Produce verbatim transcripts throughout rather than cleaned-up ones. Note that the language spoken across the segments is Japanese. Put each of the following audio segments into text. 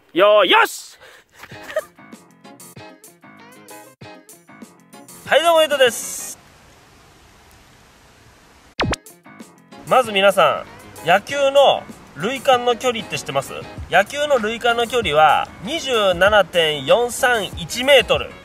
よーよしはい、どうもゆうとです。まず皆さん、野球の塁間の距離って知ってます？野球の塁間の距離は にじゅうななてんよんさんいちメートル。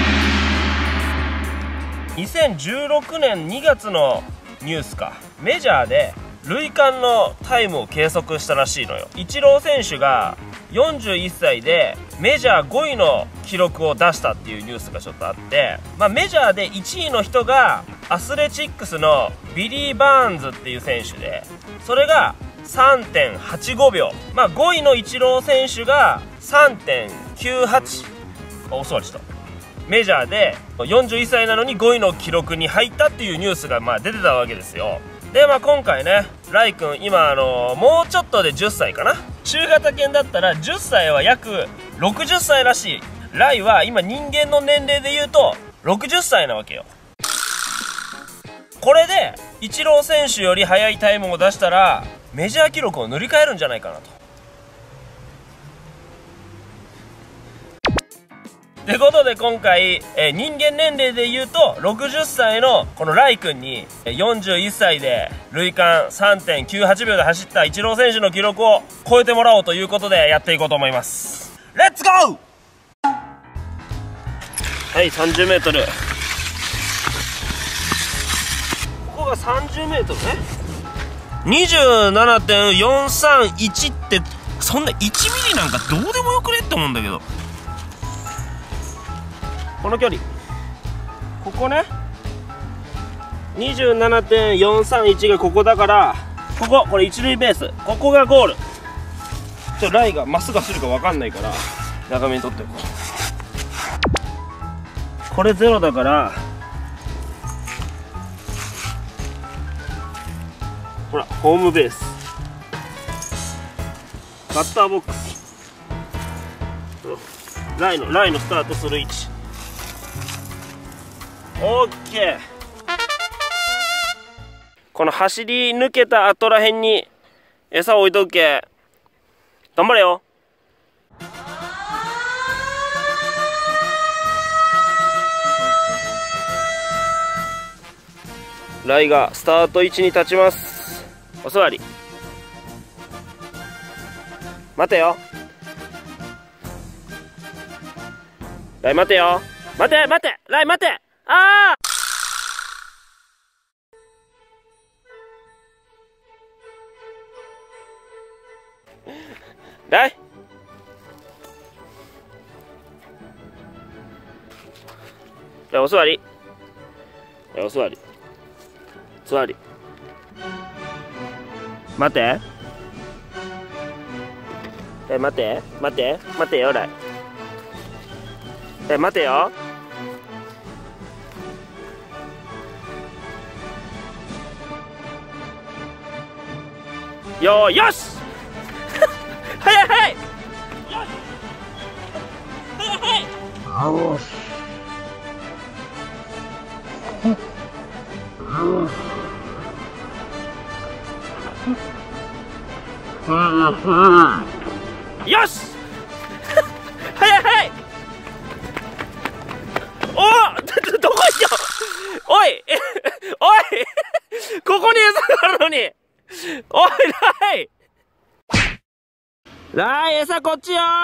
にせんじゅうろくねんにがつのニュースか、メジャーで塁間のタイムを計測したらしいのよ。イチロー選手がよんじゅういっさいでメジャーごいの記録を出したっていうニュースがちょっとあって、まあ、メジャーでいちいの人がアスレチックスのビリー・バーンズっていう選手で、それが さんてんはちごびょう、まあ、ごいのイチロー選手が さんてんきゅうはち、あ、お座りした。メジャーでよんじゅういっさいなのにごいの記録に入ったっていうニュースがまあ出てたわけですよ。で、まあ、今回ね、ライ君今あのー、もうちょっとでじゅっさいかな。中型犬だったらじゅっさいは約ろくじゅっさいらしい。ライは今人間の年齢で言うとろくじゅっさいなわけよ。これでイチロー選手より速いタイムを出したらメジャー記録を塗り替えるんじゃないかなと。ということで今回、えー、人間年齢で言うとろくじゅっさいのこのライ君によんじゅういっさいで塁間 さんてんきゅうはちびょうで走ったイチロー選手の記録を超えてもらおうということでやっていこうと思います。レッツゴー。はい、さんじゅうメートル。ここがさんじゅうメートルね。 にじゅうななてんよんさんいち ってそんないちミリなんかどうでもよくねって思うんだけど、この距離、ここね、 にじゅうななてんよんさんいち がここだから、ここ、これ一塁ベース、ここがゴール。ちょっとライがまっすぐ走るか分かんないから長めに取っておこう。これゼロだから、ほらホームベース、バッターボックス、ライのライのスタートする位置、オッケー。この走り抜けた後らへんに餌置いとけ。頑張れよ。ライがスタート位置に立ちます。お座り。待てよ。ライ待てよ。待て待てライ待て。ああライ、ライお座り。ライお座り。座り。待て。ライ待て待て待てよライ。ライ待てよ。よーよし早い早い。よし早い早い。よしよし早い早い。おお、ど、どこ行った。おいおいここに餌があるのに。おいライライ、餌こっちよ。はい、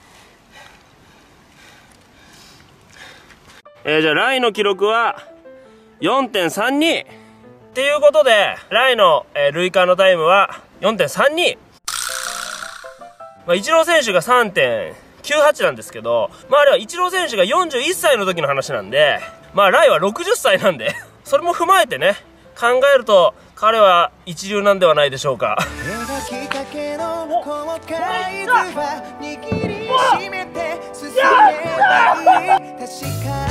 えー、じゃあライの記録は よんてんさんに っていうことで、ライの、えー、塁間のタイムは よんてんさんに。まあ、イチロー選手が さんてんきゅうはち なんですけど、まああれはイチロー選手がよんじゅういっさいの時の話なんで、まあライはろくじゅっさいなんでそれも踏まえてね、考えると彼は一流なんではないでしょうか。お、